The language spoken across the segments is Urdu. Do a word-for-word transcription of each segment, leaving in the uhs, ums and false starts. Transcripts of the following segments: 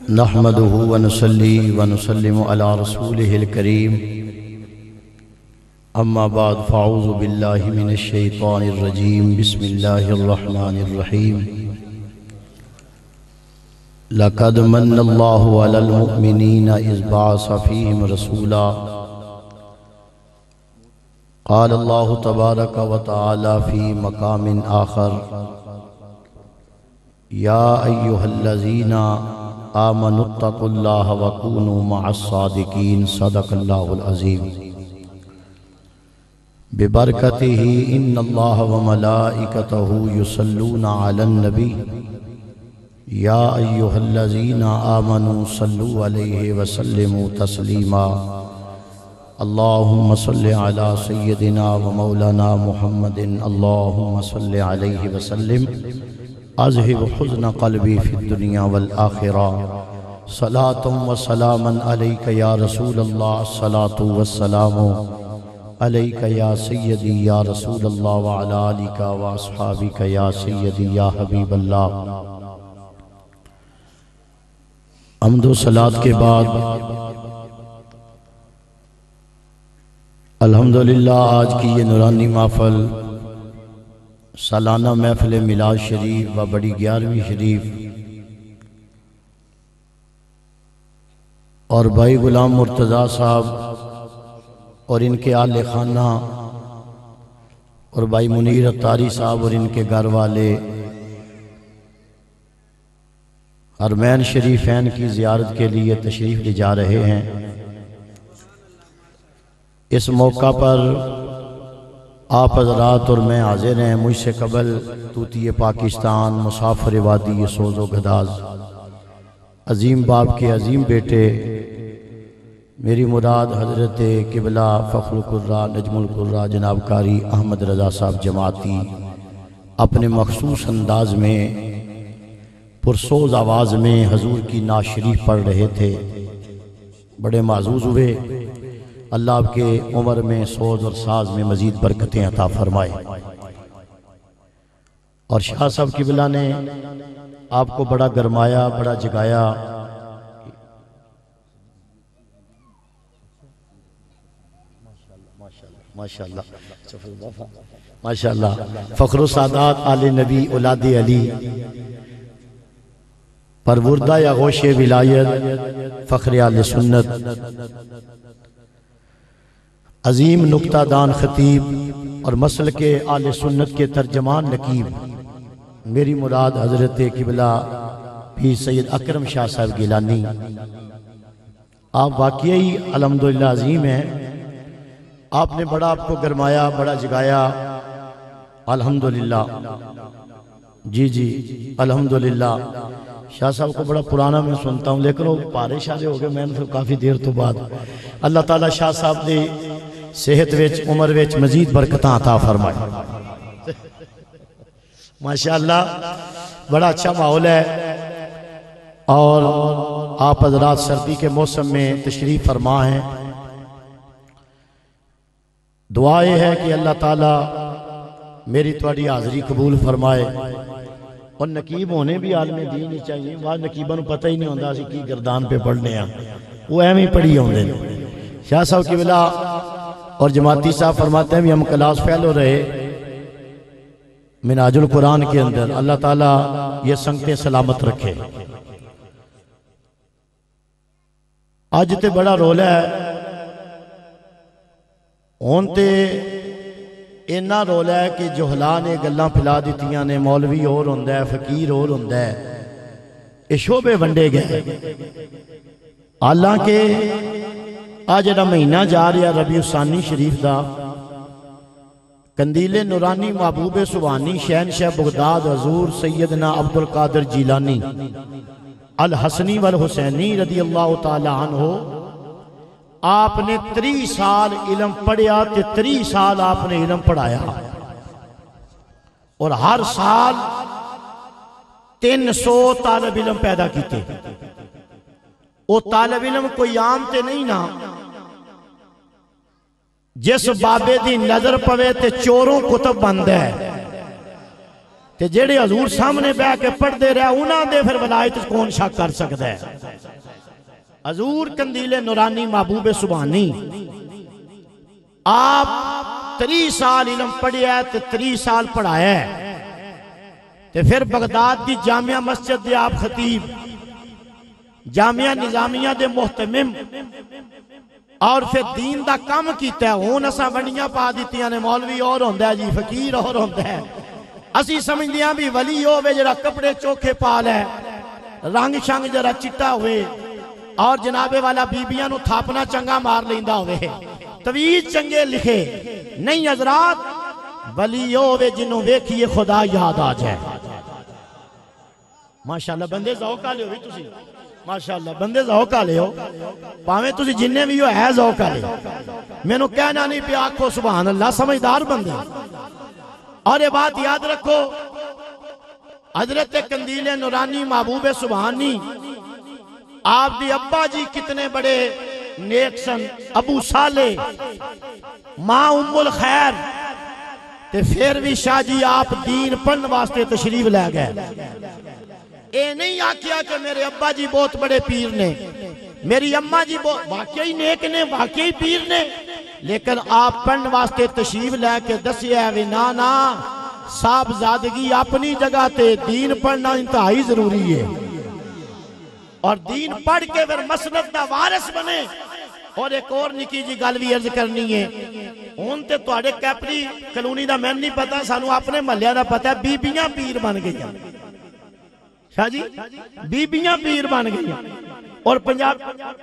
نحمده ونصلي ونسلم على رسوله الكريم اما بعد فاعوذ بالله من الشيطان الرجيم بسم الله الرحمن الرحيم لقد من الله على المؤمنين إذ بعث فيهم رسولا قال الله تبارك وتعالى في مقام آخر يا أيها الذين آمنوا اتقوا الله وكونوا مع الصادقين صدق الله العظيم ببركته إن الله وملائكته يصلون على النبي يا أيها الذين آمنوا صلوا عليه وسلموا تسليما اللهم صل على سيدنا ومولانا محمد اللهم صل عليه وسلم أذهب حزن قلبي في الدنيا والآخرة صلاة وسلاما عليك يا رسول الله الصلاة والسلام عليك يا سيدي يا رسول الله وعلى آلك وأصحابك يا سيدي يا حبيب الله حمد و صلاة کے بعد الحمدللہ آج کی یہ نورانی محفل سالانہ محفل میلاد شریف و بڑی گیارہویں شریف اور بھائی غلام مرتضیٰ صاحب اور ان کے آل خانہ اور بھائی منیر اتاری صاحب اور ان کے گھر والے حرمین شریفین کی زیارت کے لیے تشریف لے جا رہے ہیں۔ اس موقع پر آپ حضرات اور میں حاضر ہیں۔ مجھ سے قبل طوطی پاکستان مسافر وادی سوز و گداز عظیم باپ کے عظیم بیٹے میری مراد حضرت قبلہ فخر القرہ نجم القرہ جناب قاری احمد رضا صاحب جماعتی اپنے مخصوص انداز میں پرسوز آواز میں حضور کی نعت شریف پڑھ رہے تھے، بڑے معزوز ہوئے۔ اللہ آپ کے عمر میں سوز اور ساز میں مزید برکتیں عطا فرمائے۔ اور شاہ صاحب قبلہ نے آپ کو بڑا گرمایا، بڑا جگایا۔ ماشاءاللہ ماشاءاللہ فخر و سعادات آل نبی اولاد علی پروردہ یا غوش ولایت فخر آل سنت عظیم نکتہ دان خطیب اور مسلک آل سنت کے ترجمان نقیب میری مراد حضرت قبلہ پیر سید اکرم شاہ صاحب گیلانی، آپ واقعی الحمدللہ عظیم ہیں۔ آپ نے بڑا آپ کو گرمایا، بڑا جگایا، الحمدللہ جی جی الحمدللہ۔ شاہ صاحب کو بڑا پرانا میں سنتا ہوں، لیکن وہ پارے شاہ ہو گئے میں نے کافی دیر تو بعد۔ اللہ تعالیٰ شاہ صاحب نے صحت ویچ عمر ویچ مزید برکتاں عطا فرمائے۔ ماشاءاللہ بڑا اچھا ماحول ہے، اور آپ حضرات سردی کے موسم میں تشریف فرما ہیں۔ دعا یہ ہے کہ اللہ تعالیٰ میری تواڈی حاضری قبول فرمائے، اور نقیب ہونے بھی عالم دین ہی چاہیے۔ بعض نقیبوں نے پتہ ہی نہیں ہوتا اسی کی گردان پہ پڑھنے ہیں، وہ اہم ہی پڑھی ہوندے۔ شاہ صاحب قبلہ اور جماعتی صاحب فرماتے ہیں بھی ہم کلاس فیل ہو رہے منہاج القرآن کے اندر، اللہ تعالیٰ یہ سنگتیں سلامت رکھے۔ آج تے بڑا رول ہے، ہونتے اینا رول ہے کہ جہلا نے گلاں پھیلا دیتیاں نے، مولوی اور ہوندہ ہے، فقیر اور ہوندہ ہے، یہ شعبے ونڈے گئے۔ حالانکہ آج ایڈا مہینہ جا رہا ربیع الثانی شریف دا، قندیل نورانی محبوب سبحانی شہنشاہ بغداد حضور سیدنا عبدالقادر جیلانی الحسنی والحسینی رضی اللہ تعالی عنہ، آپ نے تری سال علم پڑھیا تے تری سال آپ نے علم پڑھایا، اور ہر سال تین سو طالب علم پیدا کیتے۔ وہ طالب علم کوئی عام تے نہیں نا، جس بابے دی نظر پوے تے چوروں کتب بند ہے، تے جیڑے حضور سامنے بیٹھ کے پڑھ دے رہا انہاں دے پھر ولایت کون شک کر سکتا ہے؟ حضور قندیل نورانی محبوب سبحانی آپ تری سال علم پڑھیا ہے تے تری سال پڑھایا ہے تے پھر بغداد دی جامعہ مسجد دے آپ خطیب، جامعہ نظامیہ دے محتمم، اور پھر دین دا کام کیتا ہے۔ ہون اساں ونڈیاں پا دیتیاں نے، مولوی اور ہوندہ ہے جی، فقیر اور ہوندہ ہے، اسی سمجھدیاں بھی ولی ہوئے جڑا کپڑے چوکھے پال ہے، رنگ شنگ جڑا چٹا ہوئے، اور جنابے والا بیبیاں نو تھاپنا چنگا مار لیندہ ہوئے، تویز چنگے لکھے نہیں حضرات، ولی ہوئے جنہوں ویکھئے خدا یاد آ جائے۔ ماشاءاللہ بندے ذوقہ لے ہوئی تسی، ماشاءاللہ بندے ذوقہ لے ہو، پاہمیں تسی جننے بھی ہو ہے ذوقہ لے، میں نو کہنا نہیں پہ آنکھو سبحان اللہ، سمجھدار بندے۔ اور یہ بات یاد رکھو، حضرت قندیل نورانی محبوب سبحانی آپ دی ابا جی کتنے بڑے نیک سن، ابو صالح، ماں ام الخیر، تے پھر بھی شاہ جی آپ دین پڑھن واسطے تشریف لے گئے۔ اے نہیں آکیا کہ میرے ابا جی بہت بڑے پیر نے، میری اماں جی واقعی نیک نے، واقعی پیر نے، لیکن آپ پڑھن واسطے تشریف لے کے دسیا ہے نا نا صاحب زادگی اپنی جگہ تے دین پڑھنا انتہائی ضروری ہے، اور دین پڑھ کے پھر مسند دا وارث بنے۔ اور ایک اور نکی جی گل بھی عرض کرنی ہے، ہون تے تواڈے کیپری کلونی دا میں نہیں پتا، سانو اپنے محلے دا پتا ہے، بیبیاں پیر بن گئی ہیں شاہ جی، بیبیاں پیر بن گئی ہیں، اور پنجاب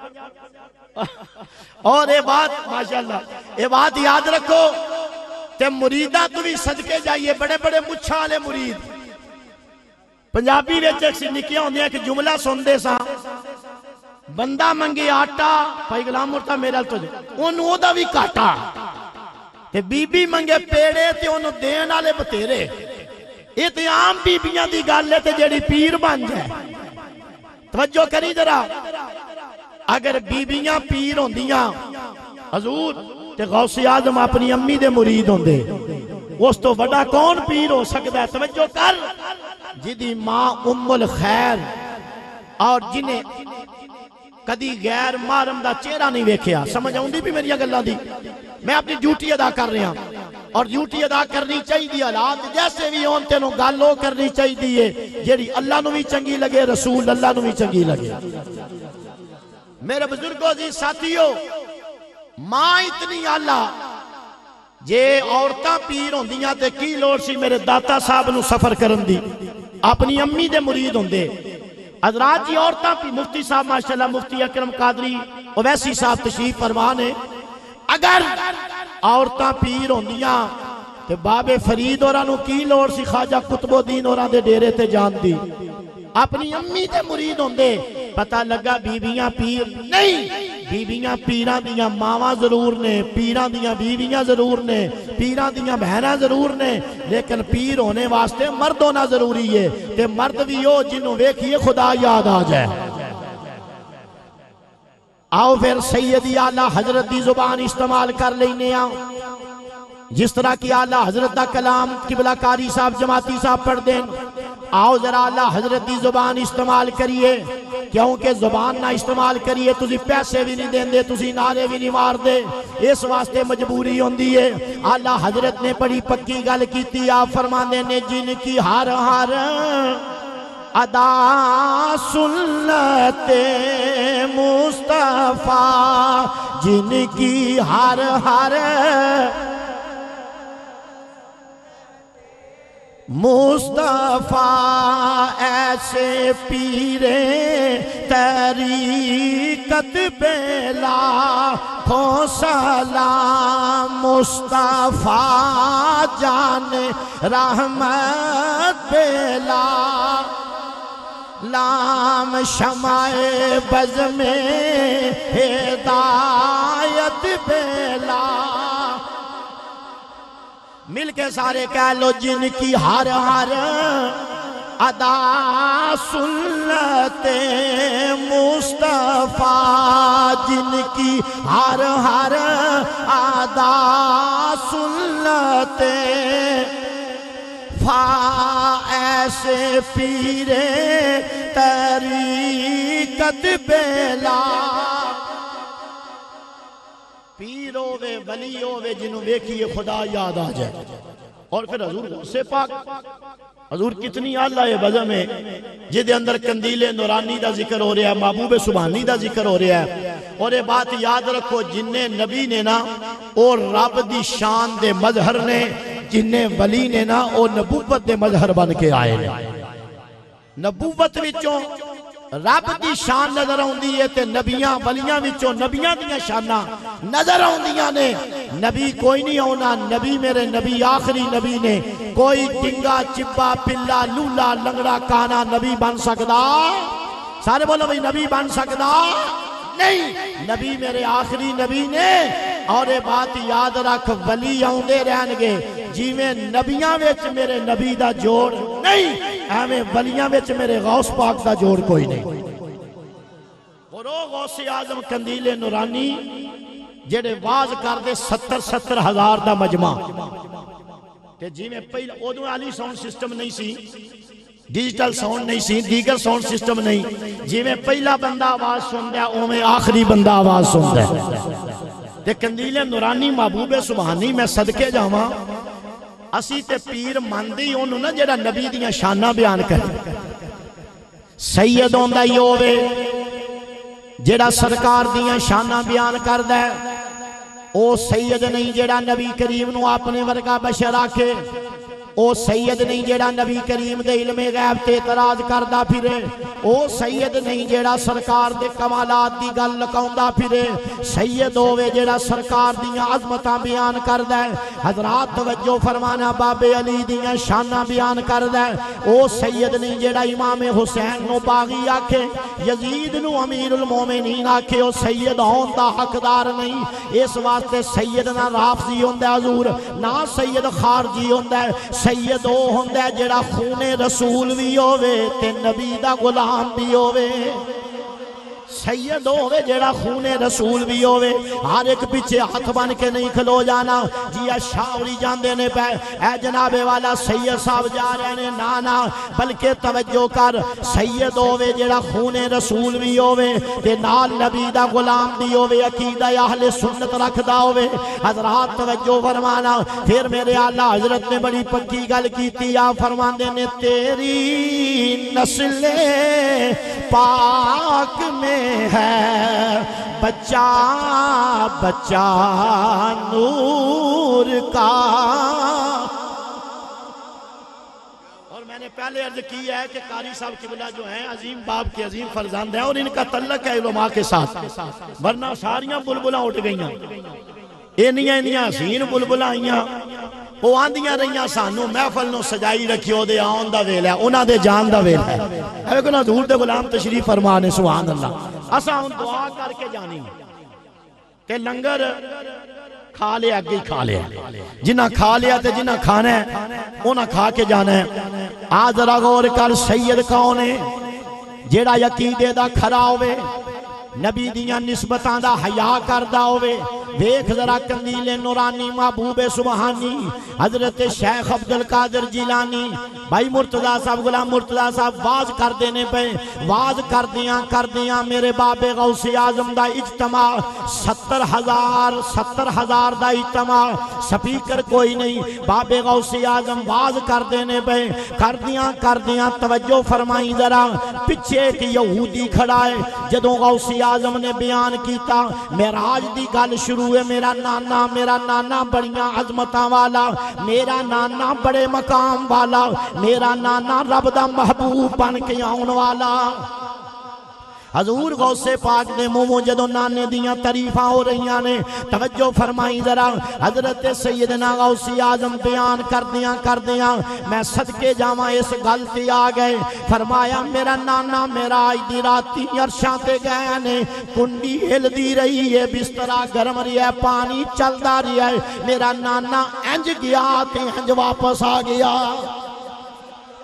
اور اے بات ماشاءاللہ اے بات یاد رکھو، تے مریدہ تو بھی صدقے جائیے، بڑے بڑے مچھا والے مرید پنجابی ویچ ایک سی نکیاں ہوندی ہیں کہ جملہ سن دے ساں، بندہ منگے آٹا پائی غلام مرتا میرا تو جو انہوں دا بھی کاٹا، تے بی بی منگے پیڑے تے انہوں دین آلے بتیرے، تے عام بی بیاں دی گال لے تے جیڑی پیر بن جائے۔ توجہ کری جرا، اگر بی بیاں پیر ہوندیاں حضور تے غوث اعظم اپنی امی دے مرید ہوندے، اس تو بڑا کون پیر ہو سکتا ہے؟ توجہ کر، جدی ماں ام الخیر اور جنہیں کدی غیر محرم دا چہرہ نہیں ویکھیا، سمجھ آؤندی بھی میری گلاں دی، میں اپنی ڈیوٹی ادا کر رہا ہوں، اور ڈیوٹی ادا کرنی چاہیے، حالات جیسے بھی ہون تینوں گالوں کرنی چاہیے جیڑی اللہ نو بھی چنگی لگے، رسول اللہ نو بھی چنگی لگے۔ میرے بزرگوں جی ساتھیو، ماں اتنی آلہ جے عورتاں پیر ہوندیاں تے کی لوڑ سی میرے داتا صاحب نو سفر کرن دی، اپنی امی دے مرید ہوندے۔ حضرات جی عورتاں پی مفتی صاحب ماشاءاللہ مفتی اکرم قادری اویسی صاحب تشریف فرمان ہے، اگر عورتاں پیر ہوندیاں تے باب فرید اورانو کی لوڑ سی خواجہ قطب الدین اوران دے ڈیرے تے جان دی، اپنی امی دے مرید ہوندے۔ پتہ لگا بیویاں پیر نہیں، بیویاں پیران دیاں ماواں ضرور نے، پیران دیاں بیویاں ضرور نے، پیران دیاں بہناں ضرور نے، لیکن پیر ہونے واسطے مرد ہونا ضروری ہے، تے مرد بھی ہو جنہوں ویکھئے خدا یاد آ جائے۔ آؤ پھر سیدی اعلیٰ حضرت دی زبان استعمال کر لینے آؤ، جس طرح کی اعلیٰ حضرت دا کلام قبلہ کاری صاحب جماعتی صاحب پڑھ دیں، آؤ ذرا اعلیٰ حضرت دی زبان استعمال کریے، کیونکہ زبان نہ استعمال کریے تسی پیسے بھی نہیں دیں دے، تسی نعرے بھی نہیں مار دے، اس واسطے مجبوری ہوندی ہے۔ اعلیٰ حضرت نے بڑی پکی گل کیتی، آپ فرمانے نے جن کی ہر ہر ادا سنت مصطفیٰ، جن کی ہر ہر مصطفیٰ ایسے پیرے طریقت پہ لاکھوں سلام، مصطفیٰ جان رحمت پہ لام، شمع بز میں ہدایت پہ لام۔ مل کے سارے کہہ لو جن کی ہر ہر ادا سنت مصطفیٰ، جن کی ہر ہر ادا سنت فا ایسے پیرے طریقت حقیقت بیلا پیر ہووے ولی ہووے جنہوں دیکھیے خدا یاد آ جائے. اور پھر حضور غوث پاک حضور کتنی اعلیٰ بزم ہے جدے اندر قندیل نورانی دا ذکر ہو رہا ہے, محبوب سبحانی دا ذکر ہو رہا ہے. اور یہ بات یاد رکھو جنہیں نبی نے نا اور رب دی شان دے مظہر نے, جنہیں ولی نے نا اور نبوت دے مظہر بن کے آئے نے. نبوت وچوں رب دی شان نظر آندی ہے تے نبیاں ولیاں وچوں نبیاں دیاں شاناں نظر آندیاں نے. نبی کوئی نہیں ہونا, نبی میرے نبی آخری نبی نے. کوئی ڈنگا چپا پلا لولا لنگڑا کانا نبی بن سکدا؟ سارے بولو بھئی نبی بن سکدا نہیں. نبی میرے آخری نبی نے. اور یہ بات یاد رکھ ولی آندے رہن گے جی میں نبیاں وچ میرے نبی دا جوڑ نہیں, ایویں ولیاں وچ میرے غوث پاک دا جوڑ کوئی نہیں. اور او غوث اعظم قندیل نورانی جڑے واز کر دے ستر ستر ہزار دا مجمع تے جی میں پہلا ادو علی ساؤنڈ سسٹم نہیں سی, ڈیجیٹل ساؤنڈ نہیں سی, دیگر ساؤنڈ سسٹم نہیں. جی میں پہلا بندہ آواز سن دیا اویں آخری بندہ آواز سن دیا. تے قندیل نورانی محبوب سبحانی میں صدقے جاواں اسی تے پیر مندی انہوں نا جڑا نبی دیاں شانہ بیان کرے. سید ہوندا ہی ہووے جڑا سرکار دیاں شانہ بیان کردہ ہے, او سید نہیں جڑا نبی کریم نو اپنے ورگا بشر آکھے. او سید نہیں جیڑا نبی کریم دے علم غیب تے اعتراض کردہ پھرے. او سید نہیں جیڑا سرکار دے کمالات دی گل لکاؤندہ پھرے. سید ہووے جیڑا سرکار دیاں عظمتاں بیان کردہ ہے. حضرات توجہ فرمانا بابے علی دیاں شانہ بیان کردہ ہے. او سید نہیں جیڑا امام حسین نو باغی آکھے, یزید نو امیر المومنین آکھے. او سید ہون دا حقدار نہیں. اس واسطے سید نہ رافضی ہوندہ حضور, نہ سید خارجی ہوندہ ہے. سید او ہوندہ ہے جڑا خون رسول بھی ہووے تے نبی دا غلام بھی ہووے. سید ہووے جڑا خون رسول بھی ہووے. ہر ایک پیچھے ہاتھ بن کے نہیں کھلو جانا جی شاوری جاندے نے پہ اے جناب والا سید صاحب جا رہے نے, نانا بلکہ توجہ کر. سید ہووے جڑا خون رسول بھی ہووے تے نال نبی دا غلام بھی ہووے, عقیدہ اہل سنت رکھدا ہووے. حضرات توجہ فرمانا. پھر میرے اعلیٰ حضرت نے بڑی پکی گل کیتی, آپ فرماندے نے تیری نسل پاک میں ہے بچہ بچہ نور کا. اور میں نے پہلے عرض کی ہے کہ قاری صاحب قبلہ جو ہیں عظیم باپ کے عظیم فرزند ہیں اور ان کا تعلق ہے علماء کے ساتھ, ورنہ ساریاں بلبلاں اٹھ گئیاں. اینیاں اینیاں حسین بلبلاں آئیاں, وہ آندیاں رہیاں سانو محفل نو سجائی رکھیو دے آن دا ویل ہے, انہاں دے جان دا ویل ہے. اے کہ حضور دے غلام تشریف فرمانے سبحان اللہ. اسا ہن دعا کر کے جانی کہ لنگر کھا لیا اگے ہی کھا لیا, جنہ کھا لیا تے جنہ کھانا ہے انہاں کھا کے جانا ہے. آج ذرا غور کر سید کون ہے جیڑا عقیدے دا کھرا ہوئے, نبی دیاں نسبتاں دا حیا کردہ ہوئے. دیکھ ذرا قندیل نورانی محبوب سبحانی حضرت شیخ عبدالقادر جیلانی بھائی مرتضیٰ صاحب غلام مرتضیٰ صاحب واز کر دینے پہ واز کر دیاں کر دیاں میرے باب غوث اعظم دا اجتماع ستر ہزار ستر ہزار دا اجتماع, سپیکر کوئی نہیں. باب غوث اعظم واز کر دینے پہ کر دیاں کر دیاں توجہ فرمائی ذرا. پچھے ایک یہودی کھڑا ہے جدوں غوث اعظم نے بیان کیتا معراج دی گل شروع ہے. میرا نانا میرا نانا بڑیاں عظمتاں والا, میرا نانا بڑے مقام والا, میرا نانا رب دا محبوب بن کے آن والا. حضور غوث پاک نے مومو جدو نانے دیاں تعریفاں ہو رہیاں نے توجہ فرمائی ذرا. حضرت سیدنا غوث اعظم بیان کر دیاں کر دیاں میں صدقے جاواں اس غلطی آ گئے. فرمایا میرا نانا میرا آج دی راتی عرشاں تے گئے نے, کنڈی ہل دی رہی ہے, بسترا گرم رہی ہے, پانی چل دا رہی ہے. میرا نانا انج گیا تے انج واپس آ گیا.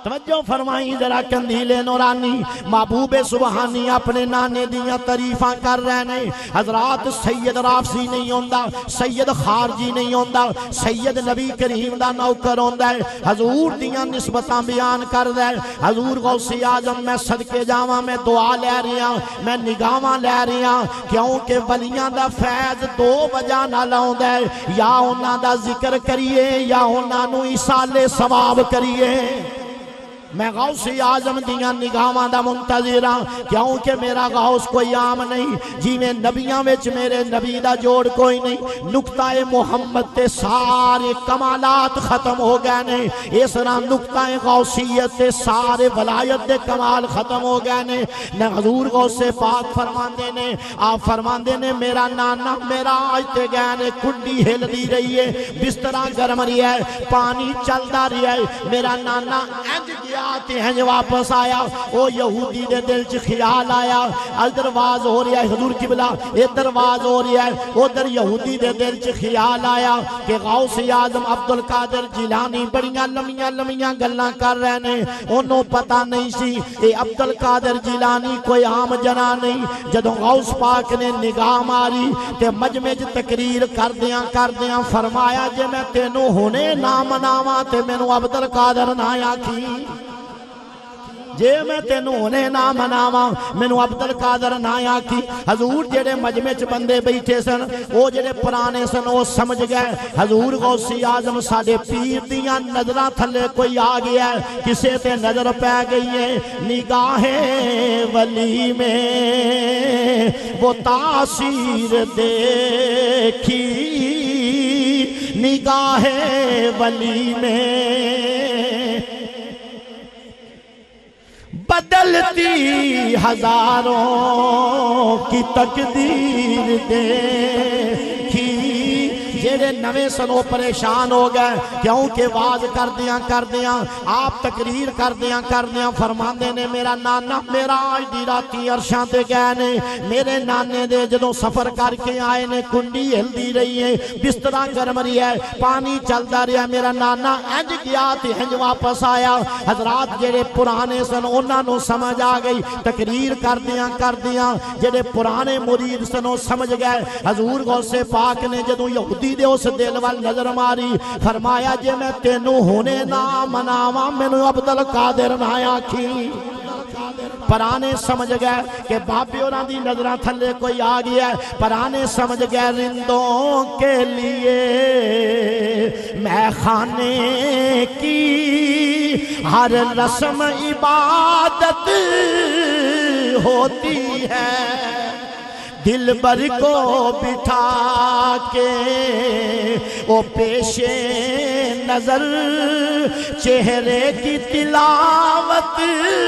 توجہ فرمائی ذرا قندیل نورانی محبوب سبحانی اپنے نانے دیاں تعریفاں کر رہے نے حضرات سید رافضی نہیں ہوندا سید خارجی نہیں ہوندا سید نبی کریم دا نوکر ہوندا ہے حضور دیاں نسبتاں بیان کر دے حضور غوث اعظم میں صدقے جاواں میں دعا لے رہا میں نگاہاں لے رہا کیونکہ ولیاں دا فیض دو وجہ نال آوندا ہے یا انہاں دا ذکر کریے یا انہاں نو ایصال ثواب کریے میں غوث اعظم دیاں نگاہاں دا منتظر ہاں کیونکہ میرا غوث کوئی عام نہیں جی میں نبیاں وچ میرے نبی دا جوڑ کوئی نہیں نقطہ محمد تے سارے کمالات ختم ہو گئے نے اس طرح نقطہ غوثیت تے سارے ولایت دے کمال ختم ہو گئے نے نہ حضور غوث پاک فرماندے نے آپ فرماندے نے میرا نانا میرا آج تے گئے نے کنڈی ہل دی رہی ہے بسترہ گرم رہی ہے پانی چلدا رہی ہے میرا نانا انج گیا آتے ہیں جو واپس آیا او یہودی دے دل چ خیال آیا ادھر واز ہو رہا ہے حضور قبلہ ادھر واز ہو رہا ہے ادھر یہودی دے دل چ خیال آیا کہ غوث اعظم عبدالقادر جیلانی بڑیاں لمیاں لمیاں گلاں کر رہے نے انہوں پتہ نہیں سی اے عبدالقادر جیلانی کوئی عام جنا نہیں جدوں غوث پاک نے نگاہ ماری تے مجمع چ تقریر کر دیاں کر دیاں فرمایا جے میں تینوں ہونے نہ مناواں تے مینوں عبدالقادر نہ آکھی جے میں تینوں ہونے نہ مناواں مینوں عبدالقادر نہ آکھی حضور جڑے مجمع چ بندے بیٹھے سن او جڑے پرانے سن او سمجھ گئے حضور غوث اعظم ساڈے پیر دیاں نظراں تھلے کوئی آ گیا ہے کسے تے نظر پہ گئی ہے نگاہ ولی میں وہ تاثیر دیکھی نگاہ ولی میں بدلتی ہزاروں کی تقدیر دیکھی جیڑے نوے سنو پریشان ہو گئے کیونکہ واز کر دیاں کر دیاں آپ تقریر کر دیاں کر دیاں فرماندے نے میرا نانا میرا آج دی راتی عرشاں تے گئے نے میرے نانے دے جدوں سفر کر کے آئے نے کنڈی ہل دی رہی ہے بسترہ گرم رہی ہے پانی چلدا رہا ہے میرا نانا انج گیا تے انج واپس آیا حضرات جڑے پرانے سن انہاں نو سمجھ آ گئی تقریر کر دیاں کر دیاں جڑے پرانے مرید سن او سمجھ گئے حضور غوث پاک نے جدوں یہودی دے اس دل وال نظر ماری فرمایا جے میں تینوں ہونے نہ مناواں مینوں عبدالقادر نہ آکھی پرانے سمجھ گئے کہ بابے اوراں دی نظراں تھلے کوئی آ گیا ہے پرانے سمجھ گئے رندوں کے لیے میں خانے کی ہر رسم عبادت ہوتی ہے دل بر کو بٹھا کے وہ پیش نظر چہرے کی تلاوت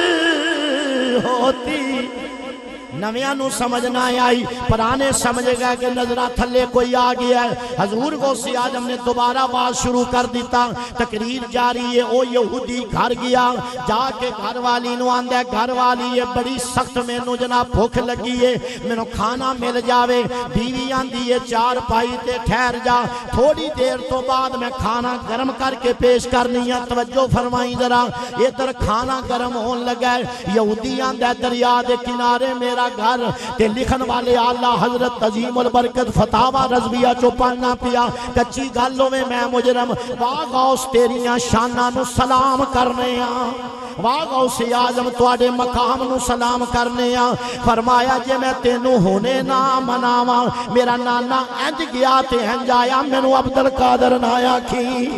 ہوتی نویاں نو سمجھنا آئی پرانے سمجھ گئے کہ نظرہ تھلے کوئی آ گیا ہے حضور غوث اعظم نے دوبارہ باز شروع کر دیتا تقریر جاری ہے او یہودی گھر گیا جا کے گھر والی نو آندے گھر والی ہے بڑی سخت میں نو جناب بھوک لگی ہے میں نو کھانا مل جاوے بیوی آندی ہے چار پائی تے ٹھہر جا تھوڑی دیر تو بعد میں کھانا گرم کر کے پیش کرنی ہے توجہ فرمائیں ذرا ادھر کھانا گرم ہون لگا ہے یہودی آندے دریا دے کنارے میرا گھر تے لکھن والے آلہ حضرت عظیم البرکت فتاوہ رضویہ چو پڑھنا پیا کچی گالوں میں میں مجرم واہ غوث تیریاں شانہ نو سلام کرنے آن واہ غوث اعظم تواڈے مقام نو سلام کرنے آن فرمایا جے میں تینوں ہونے نہ مناواں میرا نانا انج گیا تے انج آیا مینوں عبدالقادر نہ آکھی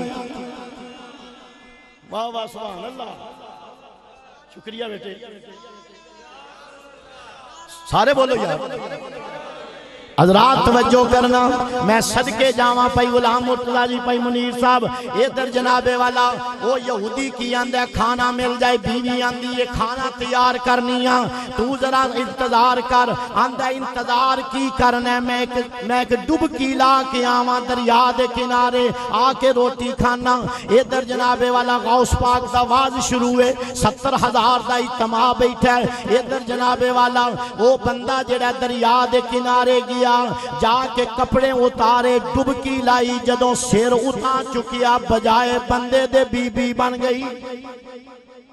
واہ واہ سبحان اللہ شکریہ بیٹے سارے بولو یار حضرات توجہ کرنا میں صدقے جاواں پائی غلام مرتضیٰ جی پائی منیر صاحب ادھر جناب والا وہ یہودی کی آندے کھانا مل جائے بیوی آندی یہ کھانا تیار کرنی آن تو ذرا انتظار کر آندے انتظار کی کرنے میں ایک میں ایک ڈب کی لا کے آواں دریا دے کنارے آ کے روٹی کھانا ادھر جناب والا غوث پاک دا واز شروع ہے ستر ہزار دا اجتماع بیٹھا ہے ادھر جناب والا وہ بندہ جڑا دریا دے کنارے گیا جا کے کپڑے اتارے ڈبکی لائی جدوں سیر اٹھا چکیا بجائے بندے دے بی بی بن گئی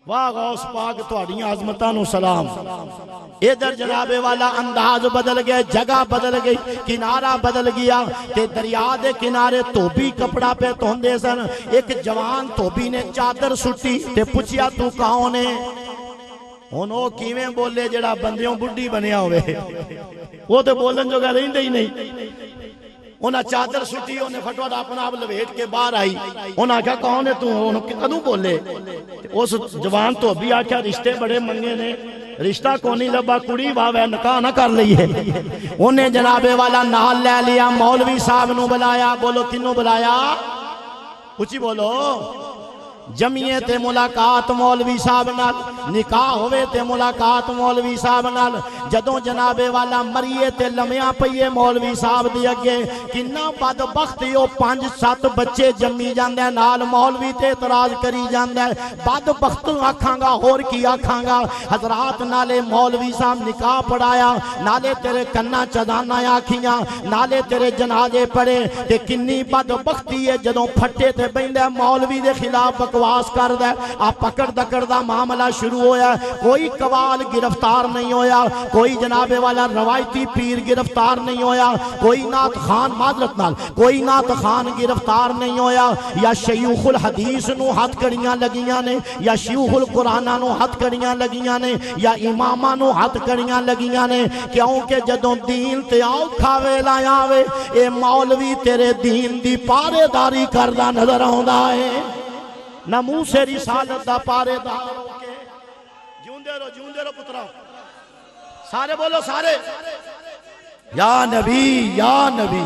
واہ غوث پاک تہاڈیاں عظمتاں نو سلام۔ ادھر جناب والا انداز بدل گئے، جگہ بدل گئی، کنارہ بدل گیا تے دریا دے کنارے توبی کپڑا پہ توندے سن۔ ایک جوان توبی نے چادر سٹی تے پوچھیا تو کون ہے؟ ہن او کیویں بولے جڑا بندیوں بڈھی بنیا ہوئے، وہ تے بولن جو گا رہندے ہی نہیں۔ انہاں چادر سٹی، انہیں فٹوٹ اپنا آپ لویٹ کے باہر آئی، انہاں کہا کون ہے تو؟ انہوں کدوں بولے؟ اس جوان تو بھی آکھا رشتے بڑے منگے نے، رشتہ کونی لبا کڑی باوے نکاح نہ کر لئی ہے۔ انہیں جناب والا نال لے لیا، مولوی صاحب نو بلایا۔ بولو کنوں بلایا؟ اچھی بولو۔ جمعیے تے ملاقات مولوی صاحب نال، نکاح ہوئے تے ملاقات مولوی صاحب نال۔ جدوں جناب والا مریے تے لمیاں پئیے مولوی صاحب دی اگے، کنا بدبختی او پانچ سات بچے جمی جاندے نال مولوی تے اعتراض کری جاندے۔ بدبخت آکھاں گا اور کی آکھاں گا؟ حضرات نالے مولوی صاحب نکاح پڑھایا، نالے تیرے کنا چدانا آکھیاں، نالے تیرے جنازے پڑھے، تے کنی بدبختی ہے جدوں پھٹے تے بیندے مولوی دے خلاف بکواس کر دے۔ آپ پکڑ دکڑ دا معاملہ شروع ہویا، کوئی قوال گرفتار نہیں ہویا، کوئی جناب والا روایتی پیر گرفتار نہیں ہویا، کوئی نات خان معذرت نال کوئی نات خان گرفتار نہیں ہویا۔ یا شیوخ الحدیث نو ہاتھ کڑیاں لگیاں نے، یا شیوخ القرآن نو ہاتھ کڑیاں لگیاں نے، یا امامہ نو ہاتھ کڑیاں لگیاں نے، کیونکہ جدوں دین تے آؤ کھاوے لایا وے، اے مولوی تیرے دین دی پارے داری کردہ نظر آؤندا ہے۔ نمو سے رسالت دا پارے دار ہو کے جوندے رو جوندے رو پتراؤ، سارے بولو سارے، یا نبی یا نبی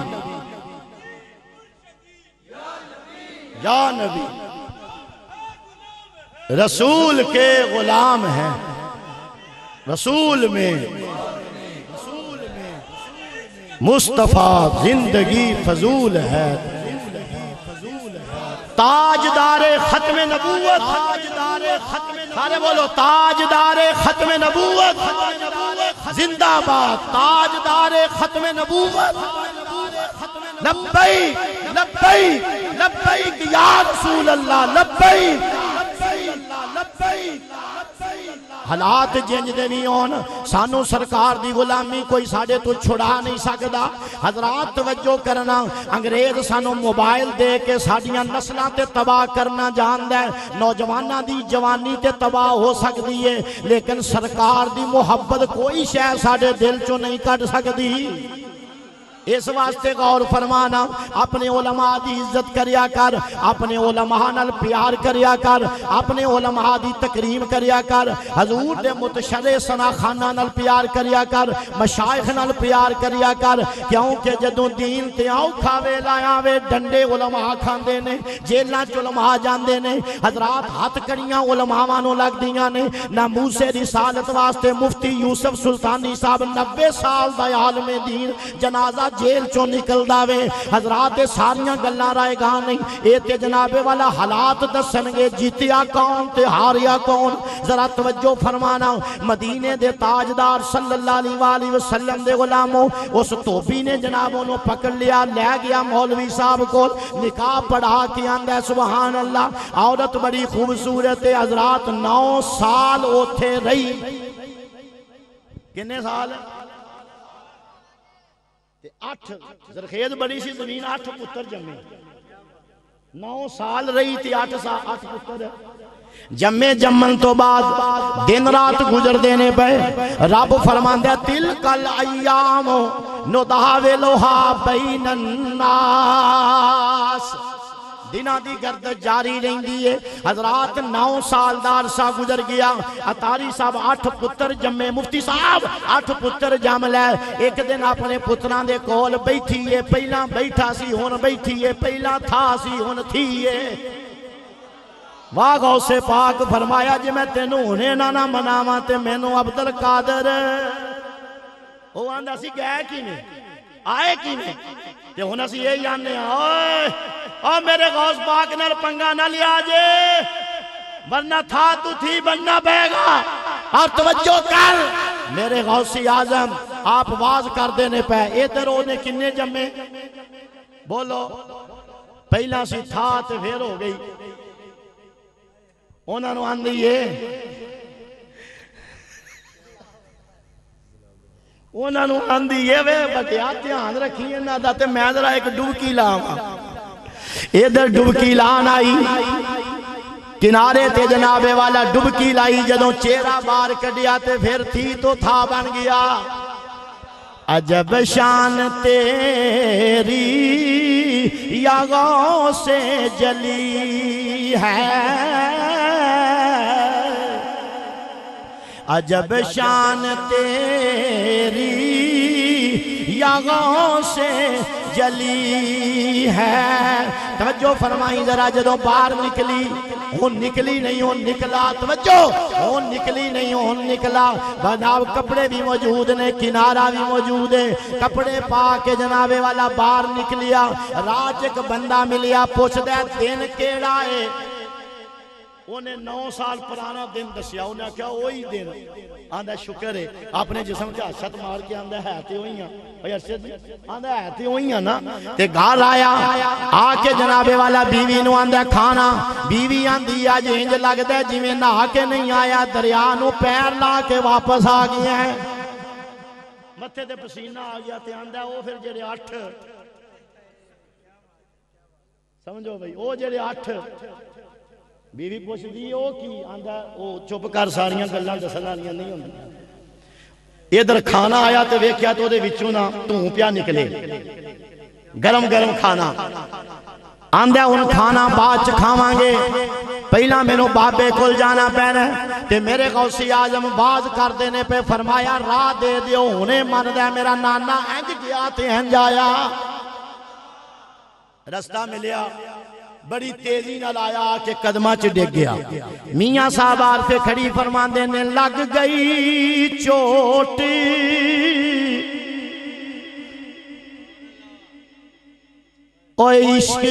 یا نبی، رسول کے غلام ہیں، رسول میں مصطفیٰ زندگی فضول ہے، تاجدار ختم نبوت، سارے بولو تاجدار ختم نبوت زندہ باد، تاجدار ختم نبوت، لبیک لبیک لبیک یا رسول اللہ، لبیک لبیک۔ حالات جنج دے نہیں ہون، سانو سرکار دی غلامی کوئی ساڑے تو چھڑا نہیں سکدا۔ حضرات توجہ کرنا، انگریز سانو موبائل دے کے ساڑیاں نسلہ تے تباہ کرنا جان دے، نوجوانہ دی جوانی تے تباہ ہو سکتی ہے، لیکن سرکار دی محبت کوئی شے ساڑے دل چو نہیں کٹ سکتی۔ اس واسطے غور فرمانا، اپنے علماء دی عزت کریا کر، اپنے علماء نال پیار کریا کر، اپنے علماء دی تکریم کریا کر، حضور دے متشرع سنا خانہ نال پیار کریا کر، مشائخ نال پیار کریا کر، کیونکہ جدوں دین تے آؤ کھاوے لایا وے ڈنڈے علماء کھاندے نے، جیلاں چ علماء جاندے نے، حضرات ہاتھ کڑیاں علماء نو لگ دیاں نے۔ ناموس رسالت واسطے مفتی یوسف سلطانی صاحب نبے سال دا عالم دین جنازہ جیل چو نکل داوے، حضرات ساریاں گلہ رائے گا نہیں، اے تے جناب والا حالات دسنگے جیتیا کون تے ہاریا کون۔ ذرا توجہ فرمانا، مدینے دے تاجدار صلی اللہ علیہ وآلہ وسلم دے غلاموں، اس توبی نے جنابوں نو پکڑ لیا، لے گیا مولوی صاحب کو، نکاح پڑھا کے آندہ سبحان اللہ، عورت بڑی خوبصورت ہے۔ حضرات نو سال اوتھے رہی، کنے سال؟ آٹھ زرخیز بڑی سی زمین، آٹھ پتر جمے، نو سال رہی تھی، آٹھ سال آٹھ پتر جمے۔ جمن تو بعد دن رات گزر دینے پہ رب فرمان دیا تلک الایام نداولھا بین الناس، دنہ دی گردش جاری رہیں دیئے۔ حضرات نو سال دا عرصہ گزر گیا، اتاری صاحب آٹھ پتر جمے، مفتی صاحب آٹھ پتر جم لے۔ ایک دن اپنے پتران دے کول بیٹھیے، پہلا بیٹھا سی ہون بیٹھیے، پہلا تھا سی ہون تھیے۔ واہ غوث پاک فرمایا جی میں تینوں ہونے نہ نہ مناواں تے مینوں عبدالقادر، وہ آندہ سی گئے کی نہیں آئے کی نہیں، تے ہونا سی یہ جاننے آئے اور میرے غوث پاک نال پنگا نہ لیا جے، ورنہ تھا تو تھی بننا پہے گا۔ اور توجہ کر میرے غوث اعظم، آپ واز کر دینے پہ ادھر ہونے کنے جمے؟ بولو پہلا سی تھا تے پھر ہو گئی، انہوں نے آندھی ہے انہوں نے آندھی ہے وے بٹیا دھیان رکھی انہاں دا تے میں ذرا ایک ڈبکی لاواں ادھر ڈبکی لان آئی کنارے تے جناب والا ڈبکی لائی جدوں چہرہ بار کڈیا تے پھر تھی تو تھا بن گیا عجب شان تیری یا غوث جلی ہے عجب شان تیری یا غوث جلی ہے توجہ فرمائی ذرا جدوں باہر نکلی ہون نکلی نہیں ہون نکلا توجہ ہون نکلی نہیں ہون نکلا بناو کپڑے بھی موجود نے کنارہ بھی موجود ہے کپڑے پا کے جنابے والا باہر نکلیا راج ایک بندہ ملیا پوچھ دے دن کیڑا ہے انہیں نو سال پرانا دن دسیا انہیں کیا وہی دن آندھا شکر ہے اپنے جسم کے حسد مار کے آندھا ہے تے ہوئی ہیں آندھا ہے تے ہوئی ہیں نا تے گھر آیا آکے جنابے والا بیوی نو آندھا کھانا بیوی آندھی آج انج لگ دے جی میں نہ کے نہیں آیا دریا نو پیر لا کے واپس آ گیا ہے متھے تے پسینہ آ گیا تے آندھا وہ پھر جڑے اٹھ سمجھو بھئی وہ جڑے اٹھ بیوی پوچھ دی او کی آندھا او چپ کر ساریاں گلاں دسنا نہیں ہوندی ادھر کھانا آیا تو ویکھیا تو دے وچوں نا توں پیا نکلے گرم گرم کھانا آندھا ان کھانا بعد چ کھاواں گے پہلا مینوں بابے کول جانا پینا تے میرے غوث اعظم باز کر دینے پہ فرمایا راہ دے دیو ہونے من دے میرا نانا انج گیا تے انج آیا رستہ ملیا بڑی تیزی نہ لایا کہ قدمہ چ ڈگ گیا میاں صاحب عارفے کھڑی فرمان دینے لگ گئی چوٹ او عشق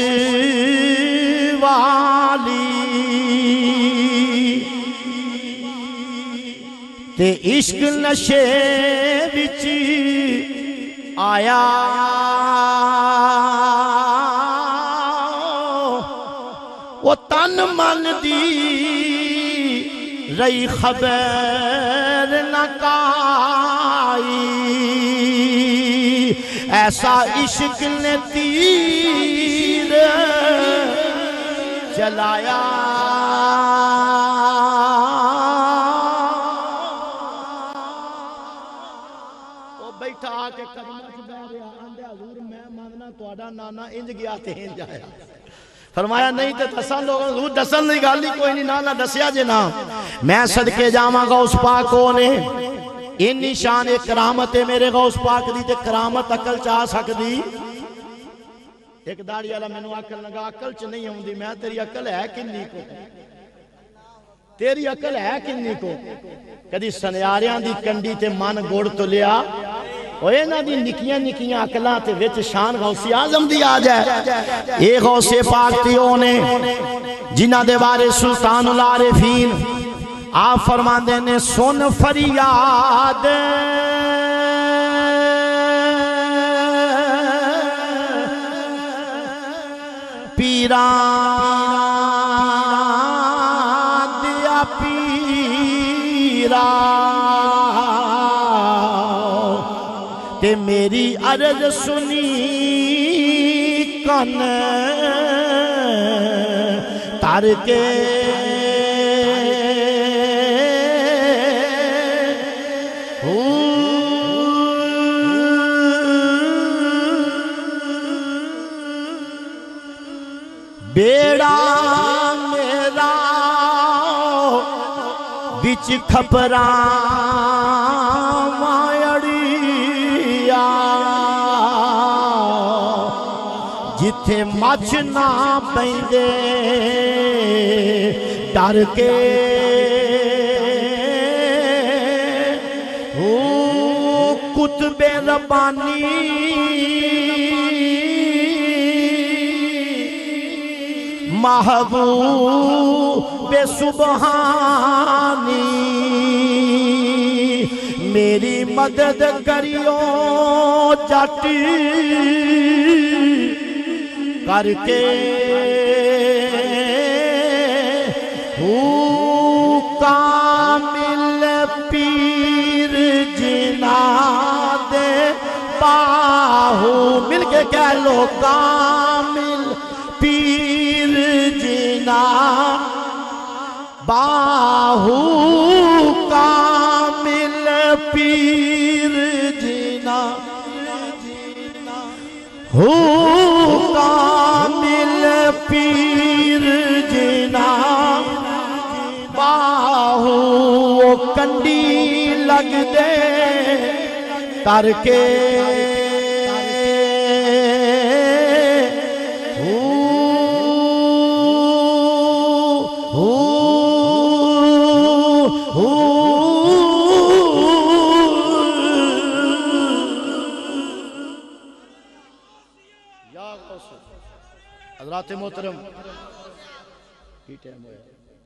والی تے عشق نشے وچ آیا وہ تن من دی رئی خبر نہ کائی ایسا عشق نے تیر چلایا وہ بیٹھا آکے قدمہ چھ گیا اندھے حضور میں ماننا توڑا نانا انج گیا تے انج آیا فرمایا نہیں تے دسن لوگوں حضور دسن نہیں گالی کوئی نہیں نانا دسیا جے نا میں صدقے جاواں گا اس پاک کونے انی شان کرامت ہے میرے غوث پاک دی تے کرامت عقل چاہ سکدی ایک داڑی والا مینوں عقل لگا عقل چ نہیں ہوندی میں تیری عقل ہے کنی کو تیری عقل ہے کنی کو کدی سنیاریاں دی کنڈی تے من گوڑ تو لیا اوے نا دی نکیاں نکیاں عقلاں تے وچ شان غوث اعظم دی آ جائے اے غوث پاک تیوں نے جنہ دے بارے سلطان العارفین آپ فرماندے نے سن فریاد پیران دیا پیرا تے میری عرض سنی کن تر کے بیڑا میرا بچ کھپران مائڑیا جتھے مچھ نہ پیندے ڈر کے او کتب ربانی محبوب سبحانی میری مدد کریو جٹ کر کے کامل پیر جنا دے باہو مل کے کہہ لو کامل پیر جنا باہو کامل پیر جنا ہو کامل پیر جنا باہو کنڈی لگ دے کر کے حضرات محترم کی ٹائم ہویا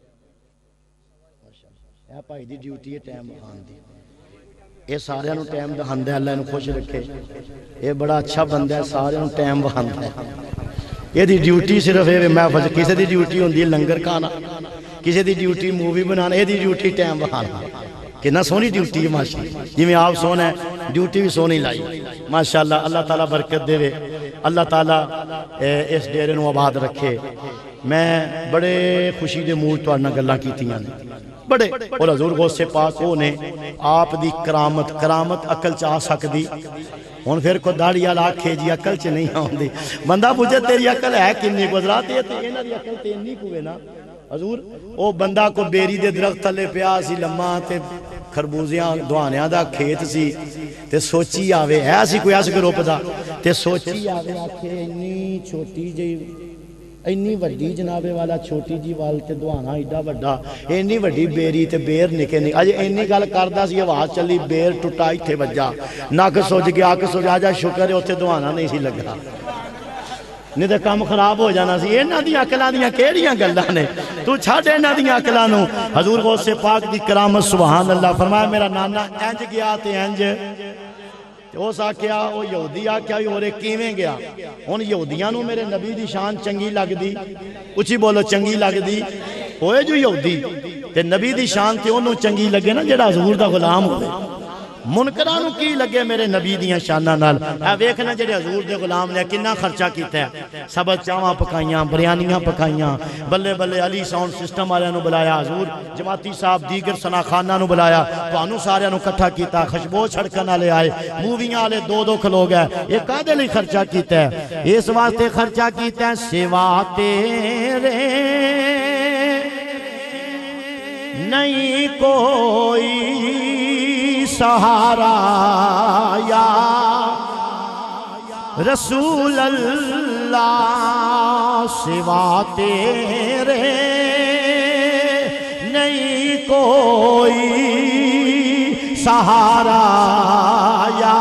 اے بھائی دی ڈیوٹی ہے ٹائم بخان دی اے سارے انہوں ٹائم دہاندہ ہے اللہ انہوں خوش رکھے اے بڑا اچھا بندہ ہے سارے انہوں ٹائم بخاندہ ہے یہ دی ڈیوٹی صرف ہے محفظ کسی دی ڈیوٹی ہوندی ہے لنگر کھانا کسی دی ڈیوٹی مووی بنانا یہ دی ڈیوٹی ٹائم بخانا کتنا سونی ڈیوٹی ہے ماشاء جی میں آپ سونا ہے ڈیوٹی بھی سونی لائی ماشاءاللہ اللہ تعالیٰ برکت دے وے اللہ تعالیٰ اس ڈیرے نو آباد رکھے میں بڑے خوشی دے موڈ تو آنا گلہ کی تیاں بڑے اور حضور غوث پاک ہو نے آپ دی کرامت کرامت عقل چاہ سکتی ہون پھر کو داڑی آلا کھیجی عقل چ نہیں آن دی بندہ پوچھے تیری عقل ہے کنی گزرات یہ تینا دی عقل تینی کوئے نا حضور او بندہ کو بیری دے درخت تلے پیاسی لمحہ تے خربوزیاں دوانیاں دا کھیت سی تے سوچی آوے ہے سی کوئی ایسے کو روپ دا تے سوچی آوے آکھے انی چھوٹی جی اینی وڈی جنابے والا چھوٹی جی والتے دوانا ایڈا وڈا اینی وڈی بیری تے بیر نکے نکے آج اینی گل کردہ سی آواز چلی بیر ٹوٹائی تھے بجا ناک سوچ گیا آکھ سوچ آجا شکر ہے ہوتے دوانا نہیں سی لگا نہیں تو کام خراب ہو جانا سی اینا دیاں اکلاں دیاں کیڑیاں گلاں نے تو چھاڑ اینا دیاں اکلاں نو حضور غوث پاک دی کرامت سبحان اللہ فرمایا میرا نانا انج گیا تے انج او سا کیا او یہودی آ کیا اورے کیویں گیا ان یہودیاں نو میرے نبی دی شان چنگی لگ دی اچھی بولو چنگی لگ دی ہوئے جو یہودی تے نبی دی شان تے انہوں چنگی لگے نا جڑا حضور دا غلام ہوئے منکرانو کی لگے میرے نبی دیاں شانہ نال اے ویکھنا جڑے حضور دے غلام نے کنا خرچہ کیتا ہے سبت چاواں پکائیاں بریانیاں پکائیاں بلے بلے علی ساؤنڈ سسٹم والے نو بلایا حضور جماعتی صاحب دیگر سنا خانہ نو بلایا تو انو سارے نو کٹھا کیتا خشبو چھڑکن والے آئے موویاں والے دو دو کھلو گئے یہ کادے لئی خرچہ کیتا ہے اس واسطے خرچہ کیتا ہے سوا تیرے نہیں کوئی سہارا یا رسول اللہ سوا تیرے نہیں کوئی سہارا یا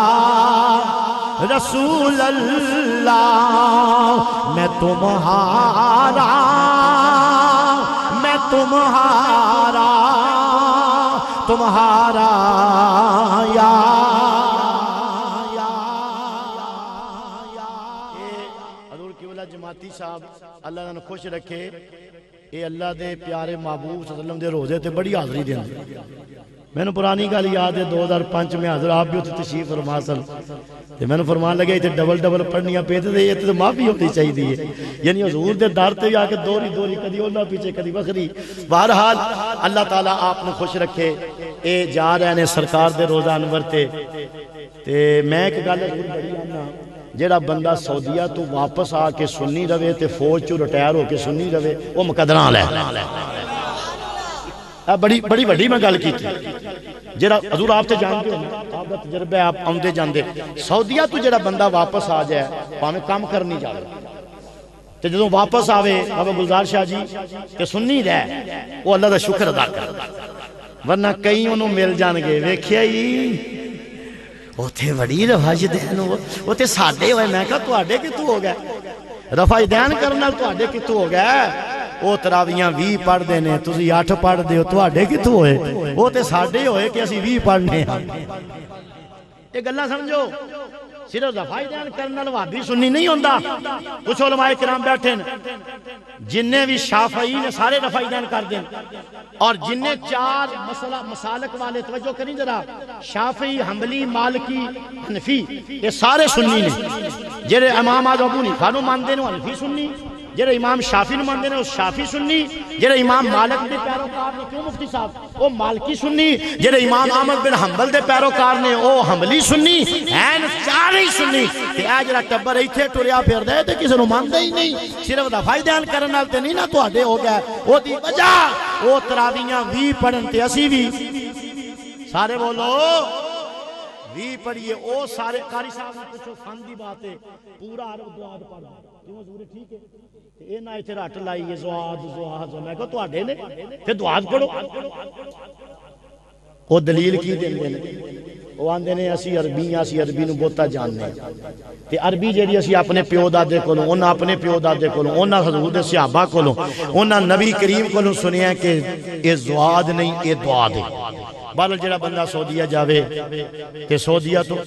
رسول اللہ میں تمہارا میں تمہارا تمہارا یا حضور کی والا جماعتی صاحب اللہ نے خوش رکھے اے اللہ دے پیارے محبوب صلی اللہ علیہ وسلم دے روزے تے بڑی حاضری دیں میں نے پرانی گل یاد ہے دو ہزار پانچ میں حضر آپ بھی ہوتے تشریف فرما سن میں نے فرمان لگا یہ ڈبل ڈبل پڑھنیاں پیتے تھے یہ تو معافی ہوتی چاہیے دی ہے یعنی حضور دے دار تے آ کے دوری دوری کدی اللہ پیچھے کدی بخری بہرحال اللہ تعالیٰ آپ نے خوش رکھے اے جا رہے ہیں سرکار دے روزہ انور تے تے میں ایک گل حضور بڑی آنا جیڑا بندہ سعودیہ تو واپس آ کے سنی روے تے فوج چو ریٹائر ہو کے سنی روے وہ مقدران لے بڑی بڑی بڑی میں گل کی تھی جیڑا حضور آپ تے جانتے ہو آپ کا تجربہ آپ آمدے جاندے سعودیہ تو جیڑا بندہ واپس آ جائے پاہمیں کام کرنی جا رہا تے جدوں واپس آوے بابا گلزار شاہ جی تے سنی رہے وہ اللہ دا شکر ادا کر ورنہ کئی انہوں مل جان گے ویکھیا ہی وہ تھے وڑی رفاج دین وہ تھے ساڑھے ہوئے میں کہا تو آڑے کی تو ہو گئے رفاج دین کرنا تو آڑے کی تو ہو گئے وہ تراویاں وی پڑھ دینے تُسی آٹھ پڑھ دے تو آڑے کی تو ہوئے وہ تے ساڑھے ہوئے کہ اسی وی پڑھنے ہیں یہ گلہ سمجھو صرف رفائی دین کرنا وہابی سنی نہیں ہوندہ. کچھ علماء کرام بیٹھے جنہیں بھی شافعی نے سارے رفائی دین کر دیں اور جنہیں چار مسئلہ مسالک والے توجہ کریں ذرا شافعی حنبلی مالکی حنفی یہ سارے سنی نے. جڑے امام اعظم ابو حنیفہ نو مانتے ہیں وہ حنفی سنی, جڑے امام شافعی نو مانتے ہیں وہ شافعی سنی, جڑے امام مالک دے پیروکار نے کیوں مفتی صاحب وہ مالکی سنی, جڑے امام احمد بن حنبل دے پیروکار نے وہ حنبلی سنی ہیں چارے ہی سنی. تے اے جڑا ٹبر ایتھے ٹریا پھردا ہے تے کسے نو ماندا ہی نہیں, صرف دفاعی دین کرن نال تے نہیں نا تواڈے ہو گیا. او دی وجہ او تراویحاں وی پڑھن تے اسی وی سارے بولو وی پڑھیے. او سارے قاری صاحب نے پوچھو فن دی بات ہے پورا عرب دعا پڑھا کیوں حضور ٹھیک ہے اے نہ ایتھے رٹ لائیے زواد زواد میں کہو تواڈے نے پھر دعا پڑھو. او دلیل کی دیندے نے وہ آندے نے اسی عربی ہیں اسی عربی نو بہتا جاننے تے عربی جیڑی اسی اپنے پیو دادے کولوں انہاں اپنے پیو دادے کولوں انہاں حضور دے صحابہ کولوں انہاں نبی کریم کولوں سنیا کہ اے زواد نہیں اے دعا دے. بہرحال جڑا بندہ سعودیہ جاوے تے سعودیہ تو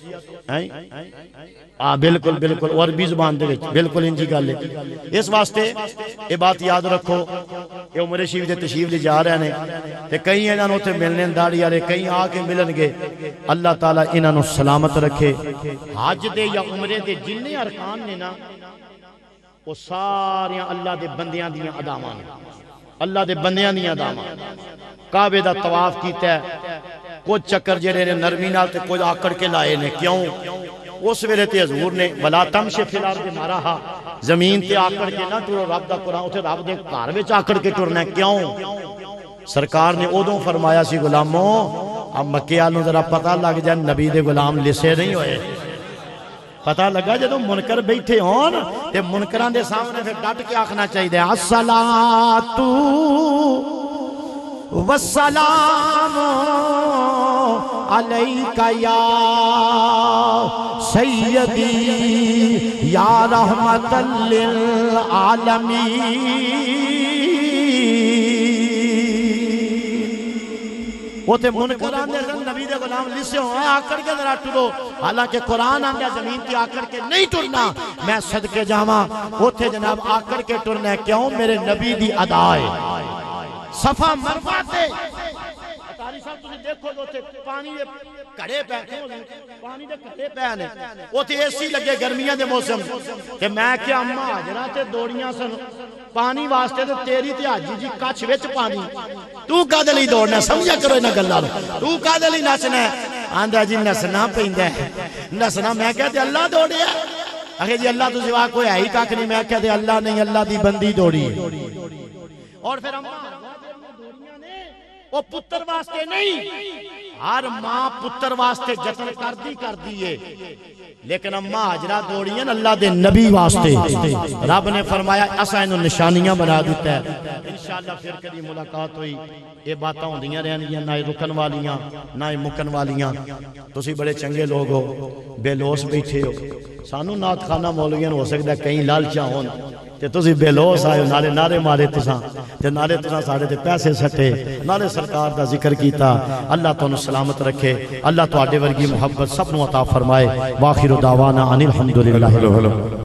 آ بالکل بالکل اور عربی زبان دے وچ بالکل انجی گل ہے. اس واسطے یہ بات یاد رکھو کہ عمر شریف دے تشریف لے جا رہے ہیں تے کئی انہاں نوں تے ملنے داڑھی والے کئی آ کے ملن گے. اللہ تعالیٰ انہاں نوں سلامت رکھے. حج دے یا عمرے دے جننے ارکان نے نا وہ سارے اللہ دے بندیاں دیاں اداواں نے, اللہ دے بندیاں دیاں اداواں. کعبے دا طواف کیتا ہے کچھ چکر جڑے نے نرمی نال تے کچھ آکڑ کے لائے نے. کیوں اس ویلے تے حضور نے ولا تمشی فی الارض مارہا زمین تے آکڑ کے نہ ٹرو رب دا قرآن اتھے رب دے گھر وچ آکڑ کے ٹرنا ہے. کیوں سرکار نے ادوں فرمایا سی غلاموں اب مکے والوں ذرا پتہ لگ جائے نبی دے غلام لسے نہیں ہوئے. پتہ لگا جدوں منکر بیٹھے ہون تے منکراں دے سامنے پھر ڈٹ کے آکھنا چاہیے الصلاۃ والسلام علیکہ یا سیدی یا رحمت للعالمین. وہ تے منکران دے نبی دے غلام لسے ہوئے آکڑ کے ذرا ٹرو. حالانکہ قرآن آنگیا زمین تی آکڑ کے نہیں ٹرنا. میں صدقے جاواں اوتھے جناب آکڑ کے ٹرنا ہے. کیوں میرے نبی دی ادا ہے. صفا مروا تے اتاری صاحب تسی دیکھو جو تے پانی دے کڑے پے پانی دے کڑے پے نے اوتھے اے سی لگے گرمیاں دے موسم تے میں کہ اماں حاجرہ تے دوڑیاں سن پانی واسطے تے تیری تے حاجی جی کچھ وچ پانی تو کدے لئی دوڑنا سمجھا کرو انہاں گلاں تو کدے لئی نچنا ہے. آندا جی نسنا پیندا ہے نسنا. میں کہتے اللہ دوڑیا اکھے جی اللہ تو سوا کوئی ہے ہی کھ نہیں. میں کہتے اللہ نہیں اللہ دی بندی دوڑی. اور پھر اماں وہ پتر واسطے نہیں ہر ماں پتر واسطے جتن کر دی کر دیئے لیکن اماں حجرہ دوڑی ہیں اللہ دے نبی واسطے. رب نے فرمایا اسا انہوں نشانیاں بنا دیتا ہے. انشاءاللہ پھر کبھی ملاقات ہوئی یہ باتاں ہوں دیاں رہنگیاں نہ رکن والیاں نہ مکن والیاں. تسی بڑے چنگے لوگ ہو بے لوس بیٹھے ہو. سانو نات خانہ مولویاں ہو سکتا ہے کہیں لالچاں ہون تے تسی بے لوس آئے نالے نارے مارے تساں تے نالے تساں ساڑے تے پیسے سٹے نالے سرکار دا ذکر کیتا. اللہ تو انہوں سلامت رکھے. اللہ تو آڈے ورگی محبت سب نو عطا فرمائے. واخر دعوانا ان الحمدللہ.